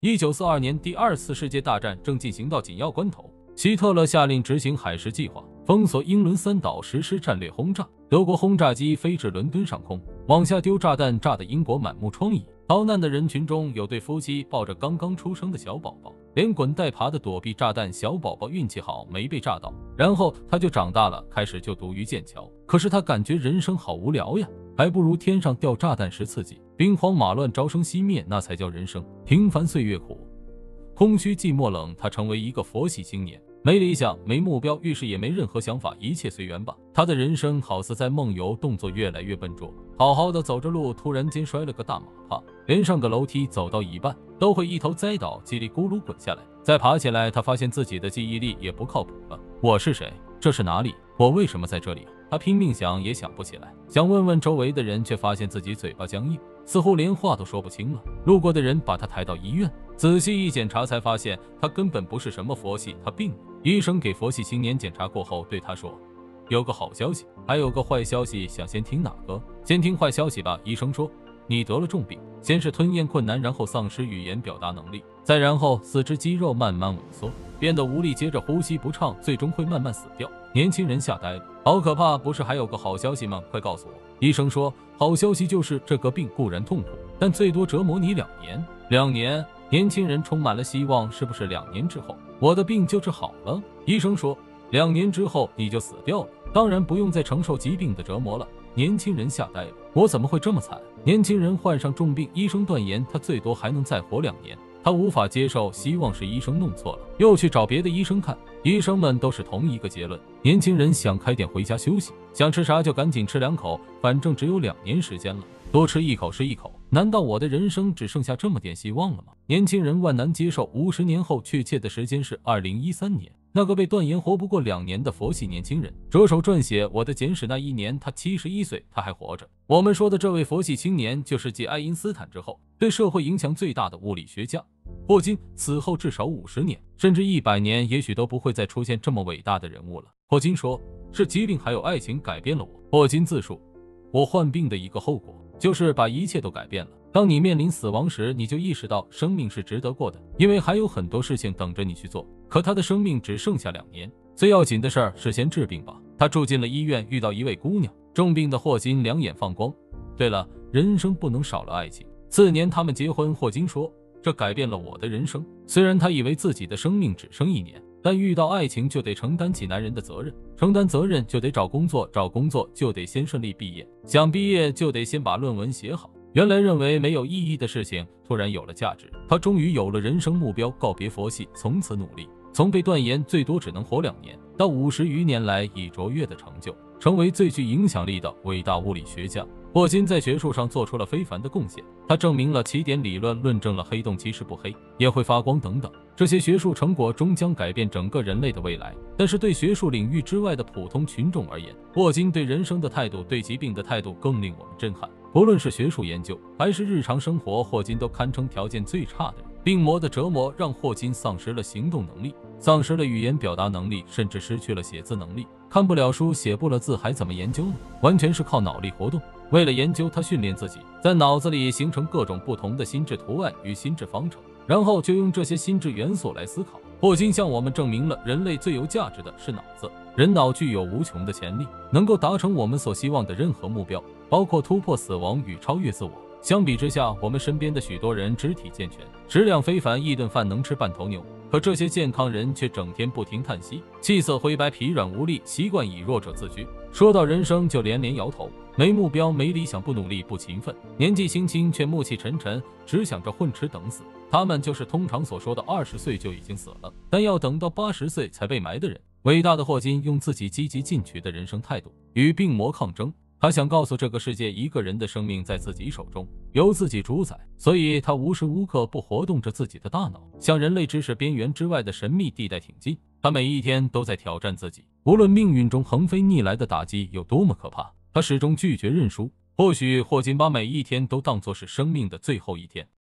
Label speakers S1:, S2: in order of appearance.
S1: 1942年，第二次世界大战正进行到紧要关头，希特勒下令执行海狮计划，封锁英伦三岛，实施战略轰炸。德国轰炸机飞至伦敦上空，往下丢炸弹，炸得英国满目疮痍。逃难的人群中有对夫妻抱着刚刚出生的小宝宝，连滚带爬的躲避炸弹。小宝宝运气好，没被炸到，然后他就长大了，开始就读于剑桥。可是他感觉人生好无聊呀，还不如天上掉炸弹时刺激。兵荒马乱，朝生夕灭，那才叫人生。平凡岁月苦，空虚寂寞冷。他成为一个佛系青年，没理想，没目标，遇事也没任何想法，一切随缘吧。他的人生好似在梦游，动作越来越笨拙。好好的走着路，突然间摔了个大马趴，连上个楼梯走到一半都会一头栽倒，叽里咕噜滚下来。再爬起来，他发现自己的记忆力也不靠谱了。我是谁？这是哪里？我为什么在这里？他拼命想也想不起来，想问问周围的人，却发现自己嘴巴僵硬，似乎连话都说不清了。路过的人把他抬到医院，仔细一检查才发现他根本不是什么佛系，他病了。医生给佛系青年检查过后对他说，有个好消息，还有个坏消息，想先听哪个？先听坏消息吧。医生说，你得了重病，先是吞咽困难，然后丧失语言表达能力，再然后四肢肌肉慢慢萎缩，变得无力，接着呼吸不畅，最终会慢慢死掉。年轻人吓呆了，好可怕，不是还有个好消息吗？快告诉我。医生说，好消息就是这个病固然痛苦，但最多折磨你2年。2年？年轻人充满了希望，是不是2年之后我的病就治好了？医生说，2年之后你就死掉了，当然不用再承受疾病的折磨了。年轻人吓呆了，我怎么会这么惨？年轻人患上重病，医生断言他最多还能再活2年。他无法接受，希望是医生弄错了，又去找别的医生看，医生们都是同一个结论。年轻人想开点回家休息，想吃啥就赶紧吃2口，反正只有2年时间了，多吃1口是1口。难道我的人生只剩下这么点希望了吗？年轻人万难接受，50年后，确切的时间是2013年，那个被断言活不过2年的佛系年轻人着手撰写我的简史。那一年他71岁，他还活着。我们说的这位佛系青年，就是继爱因斯坦之后对社会影响最大的物理学家霍金。此后至少50年甚至100年，也许都不会再出现这么伟大的人物了。霍金说，是疾病还有爱情改变了我。霍金自述，我患病的一个后果就是把一切都改变了。当你面临死亡时，你就意识到生命是值得过的，因为还有很多事情等着你去做。可他的生命只剩下2年，最要紧的事儿是先治病吧。他住进了医院，遇到一位姑娘，重病的霍金两眼放光。对了，人生不能少了爱情。次年他们结婚，霍金说，这改变了我的人生。虽然他以为自己的生命只剩1年，但遇到爱情就得承担起男人的责任，承担责任就得找工作，找工作就得先顺利毕业，想毕业就得先把论文写好。原来认为没有意义的事情突然有了价值，他终于有了人生目标，告别佛系，从此努力，从被断言最多只能活2年到50余年来以卓越的成就，成为最具影响力的伟大物理学家。霍金在学术上做出了非凡的贡献，他证明了奇点理论，论证了黑洞其实不黑，也会发光等等。这些学术成果终将改变整个人类的未来。但是对学术领域之外的普通群众而言，霍金对人生的态度，对疾病的态度更令我们震撼。不论是学术研究还是日常生活，霍金都堪称条件最差的人。病魔的折磨让霍金丧失了行动能力，丧失了语言表达能力，甚至失去了写字能力。看不了书，写不了字，还怎么研究呢？完全是靠脑力活动。为了研究，他训练自己，在脑子里形成各种不同的心智图案与心智方程，然后就用这些心智元素来思考。霍金向我们证明了人类最有价值的是脑子，人脑具有无穷的潜力，能够达成我们所希望的任何目标，包括突破死亡与超越自我。相比之下，我们身边的许多人肢体健全，食量非凡，一顿饭能吃半头牛，可这些健康人却整天不停叹息，气色灰白，疲软无力，习惯以弱者自居。说到人生就连连摇头，没目标，没理想，不努力，不勤奋，年纪轻轻却暮气沉沉，只想着混吃等死。他们就是通常所说的20岁就已经死了，但要等到80岁才被埋的人。伟大的霍金用自己积极进取的人生态度与病魔抗争，他想告诉这个世界，一个人的生命在自己手中，由自己主宰，所以他无时无刻不活动着自己的大脑，向人类知识边缘之外的神秘地带挺进。他每一天都在挑战自己，无论命运中横飞逆来的打击有多么可怕，他始终拒绝认输。或许霍金把每一天都当作是生命的最后一天。